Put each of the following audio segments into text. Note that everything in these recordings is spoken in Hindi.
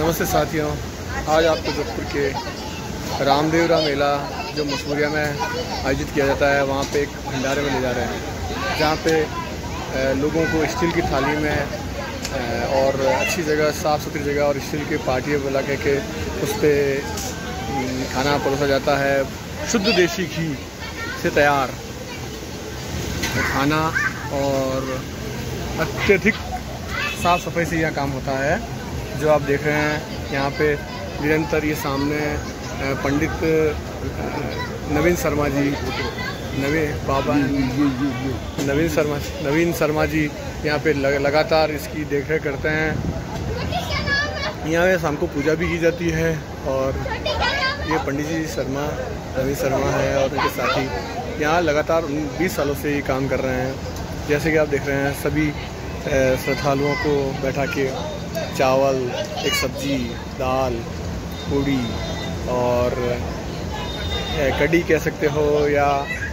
नमस्ते साथियों, आज आपको जोधपुर के रामदेवरा मेला जो मसूरिया में आयोजित किया जाता है वहाँ पे एक भंडारे में ले जा रहे हैं, जहाँ पे लोगों को स्टील की थाली में और अच्छी जगह, साफ़ सुथरी जगह और स्टील की पार्टियाँ बुला के उस पर खाना परोसा जाता है। शुद्ध देसी घी से तैयार खाना और अत्यधिक साफ़ सफाई से यह काम होता है। जो आप देख रहे हैं यहाँ पे निरंतर ये सामने पंडित नवीन शर्मा जी, नवीन शर्मा जी यहाँ पे लगातार इसकी देखरेख करते हैं। यहाँ पे शाम को पूजा भी की जाती है और ये पंडित जी नवीन शर्मा है और उनके साथी यहाँ लगातार 20 सालों से ये काम कर रहे हैं। जैसे कि आप देख रहे हैं सभी श्रद्धालुओं को बैठा के चावल, एक सब्जी, दाल, पूड़ी और कढ़ी कह सकते हो या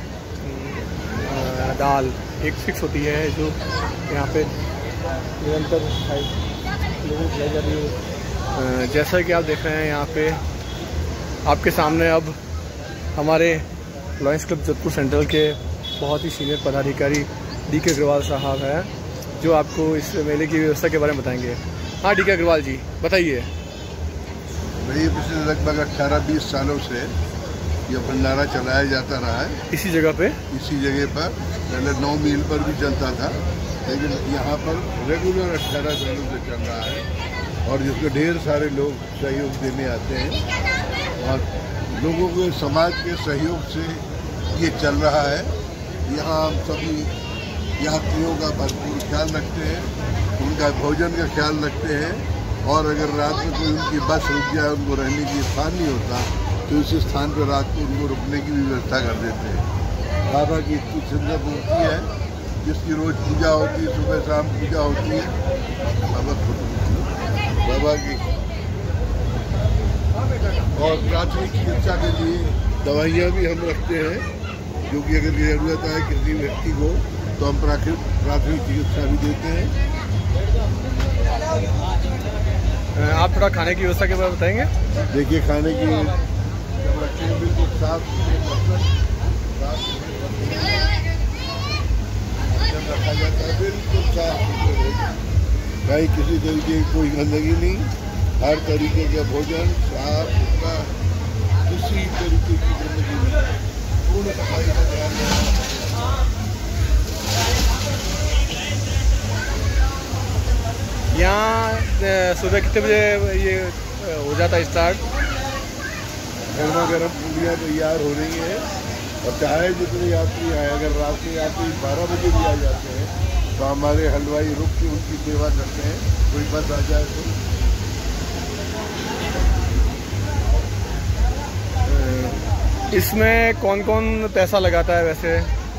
दाल एक फिक्स होती है जो यहाँ पे निरंतर लोगों को खिलाई जाती है। जैसा कि आप देख रहे हैं यहाँ पे आपके सामने अब हमारे लॉयंस क्लब जोधपुर सेंट्रल के बहुत ही सीनियर पदाधिकारी डी.के. अग्रवाल साहब हैं, जो आपको इस मेले की व्यवस्था के बारे में बताएंगे। हाँ डी.के. अग्रवाल जी बताइए। भाई पिछले लगभग 18-20 सालों से ये भंडारा चलाया जाता रहा है इसी जगह पर पहले 9 मील पर भी चलता था, लेकिन यहाँ पर रेगुलर 18 सालों से चल रहा है और जिसको ढेर सारे लोग सहयोग देने आते हैं और लोगों के समाज के सहयोग से ये चल रहा है। यहाँ हम सभी यात्रियों का भरपूर ख्याल रखते हैं, उनका भोजन का ख्याल रखते हैं और अगर रात में कोई उनकी बस रुक जाए, उनको रहने की स्थान नहीं होता तो इस स्थान पर रात को उनको रुकने की भी व्यवस्था कर देते हैं। बाबा की इतनी सुंदर मूर्ति है जिसकी रोज पूजा होती है, सुबह शाम पूजा होती है बाबा की। और प्राथमिक चिकित्सा के लिए दवाइयाँ भी हम रखते हैं, जो कि अगर जरूरत है किसी व्यक्ति को तो हम प्राथमिक चिकित्सा भी देते हैं। आप थोड़ा खाने की व्यवस्था के बारे में बताएंगे। देखिए खाने की रखते हैं बिल्कुल साफ रखा जाता है, बिल्कुल साफ, भाई किसी तरीके की कोई गंदगी नहीं, हर तरीके का भोजन साफ सुथरा, किसी तरीके की गंदगी नहीं, पूर्ण सफाई का ध्यान रखना। यहाँ सुबह कितने बजे ये हो जाता है स्टार्ट? गर्मा गर्म पूड़ियाँ तैयार हो रही हैं और चाहे जितने यात्री आए, अगर रात के यात्री 12 बजे भी आ जाते हैं तो हमारे हलवाई रुक के उनकी सेवा करते हैं। कोई बस आ जाए तो इसमें कौन कौन पैसा लगाता है वैसे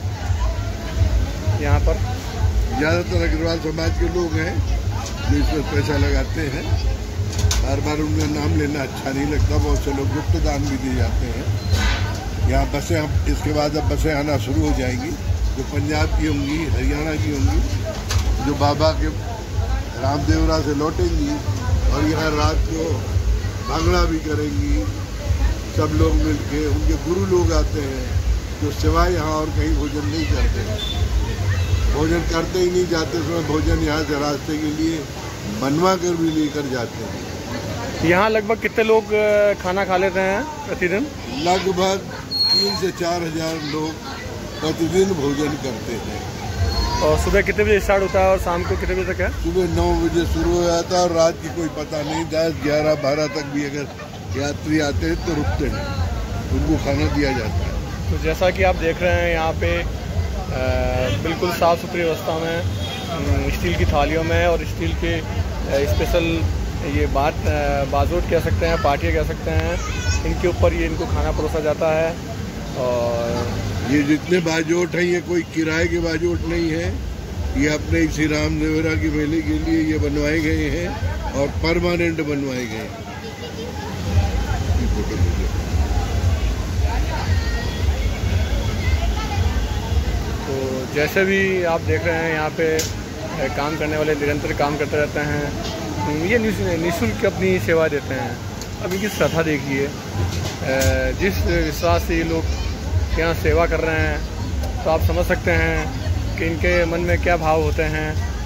यहाँ पर? ज़्यादातर अग्रवाल समाज के लोग हैं जो इसमें पैसा लगाते हैं। बार बार उनका नाम लेना अच्छा नहीं लगता, बहुत से लोग गुप्त दान भी दिए जाते हैं। यहाँ बसें अब इसके बाद अब बसें आना शुरू हो जाएंगी, जो पंजाब की होंगी, हरियाणा की होंगी, जो बाबा के रामदेवरा से लौटेंगी और यहाँ रात को भांगड़ा भी करेंगी। सब लोग मिलके, उनके गुरु लोग आते हैं जो सिवाय यहाँ और कहीं भोजन नहीं करते, भोजन करते ही नहीं, जाते समय भोजन यहाँ से रास्ते के लिए बनवा कर भी लेकर जाते हैं। यहाँ लगभग कितने लोग खाना खा लेते हैं प्रतिदिन? लगभग 3 से 4 हज़ार लोग प्रतिदिन भोजन करते हैं। और सुबह कितने बजे स्टार्ट होता है और शाम को कितने बजे तक है? सुबह 9 बजे शुरू हो जाता है और रात की कोई पता नहीं, 10, 11, 12 तक भी अगर यात्री आते हैं तो रुकते हैं, उनको खाना दिया जाता है। तो जैसा कि आप देख रहे हैं यहाँ पे बिल्कुल साफ़ सुथरी व्यवस्था में स्टील की थालियों में और स्टील के स्पेशल ये बाजोट कह सकते हैं, पाटियाँ कह सकते हैं, इनके ऊपर ये इनको खाना परोसा जाता है। और ये जितने बाजोट हैं ये कोई किराए के बाजोट नहीं है, ये अपने श्री रामदेवरा के मेले के लिए ये बनवाए गए हैं और परमानेंट बनवाए गए हैं। तो जैसे भी आप देख रहे हैं यहाँ पे काम करने वाले निरंतर काम करते रहते हैं ये निःशुल्क अपनी सेवा देते हैं। अब इनकी श्रद्धा देखिए, जिस विश्वास से ये लोग यहाँ सेवा कर रहे हैं, तो आप समझ सकते हैं कि इनके मन में क्या भाव होते हैं।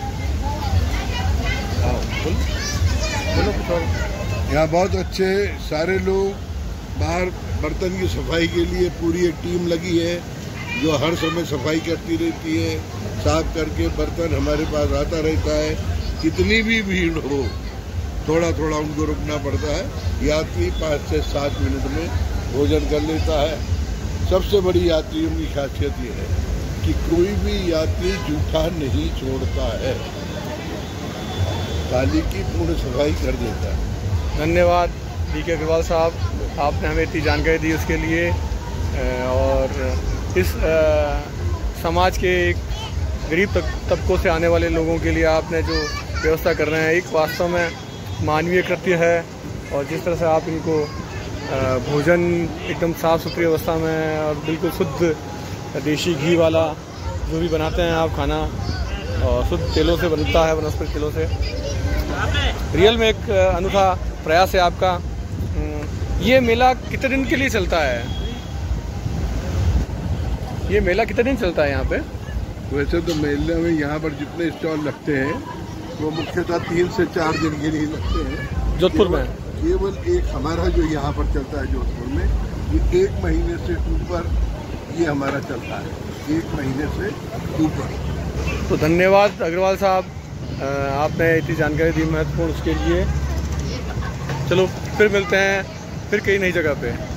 बोलो कुछ और। यहाँ बहुत अच्छे सारे लोग, बाहर बर्तन की सफाई के लिए पूरी एक टीम लगी है जो हर समय सफाई करती रहती है, साफ करके बर्तन हमारे पास आता रहता है। कितनी भी भीड़ हो, थोड़ा थोड़ा उनको रुकना पड़ता है। यात्री 5 से 7 मिनट में भोजन कर लेता है। सबसे बड़ी यात्रियों की खासियत ये है कि कोई भी यात्री जूठा नहीं छोड़ता है, थाली की पूर्ण सफाई कर देता है। धन्यवाद DK अग्रवाल साहब, आपने हमें इतनी जानकारी दी उसके लिए। और इस समाज के एक गरीब तबकों से आने वाले लोगों के लिए आपने जो व्यवस्था कर रहे हैं, एक वास्तव में मानवीय कृत्य है। और जिस तरह से आप इनको भोजन एकदम साफ़ सुथरी अवस्था में और बिल्कुल शुद्ध देसी घी वाला जो भी बनाते हैं आप खाना, और शुद्ध तेलों से बनता है, वनस्पति तेलों से, रियल में एक अनूठा प्रयास है आपका। ये मेला कितने दिन के लिए चलता है? ये मेला कितने दिन चलता है यहाँ पे? वैसे तो मेले में यहाँ पर जितने स्टॉल लगते हैं वो मुख्यतः 3 से 4 दिन के लिए लगते हैं। जोधपुर में केवल एक हमारा जो यहाँ पर चलता है जोधपुर में, ये 1 महीने से ऊपर ये हमारा चलता है, 1 महीने से ऊपर। तो धन्यवाद अग्रवाल साहब, आपने इतनी जानकारी दी महत्वपूर्ण उसके लिए। चलो फिर मिलते हैं फिर कहीं नई जगह पे।